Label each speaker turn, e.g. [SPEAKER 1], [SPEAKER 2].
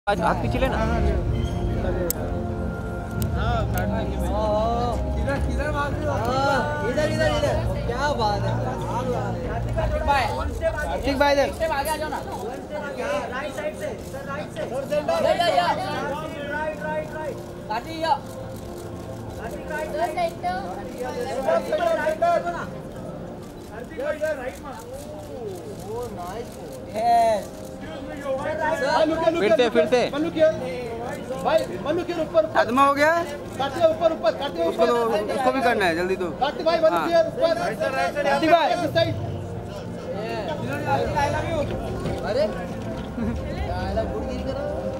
[SPEAKER 1] आज हाथ पीछे लेना।
[SPEAKER 2] इधर इधर इधर क्या बात है।
[SPEAKER 1] ठीक भाई इधर
[SPEAKER 2] आगे आ जाओ ना। राइट साइड से सर, राइट से राइट काटी या काटी right right oh nice yes.
[SPEAKER 1] फिर से
[SPEAKER 3] भाई मनु के ऊपर
[SPEAKER 1] खत्म हो गया।
[SPEAKER 3] काटे ऊपर
[SPEAKER 1] उसको भी करना है जल्दी। तो
[SPEAKER 3] काटे भाई मनु के ऊपर काटे भाई साइड।
[SPEAKER 2] I love you. अरे आई लव गुड गिरी करो।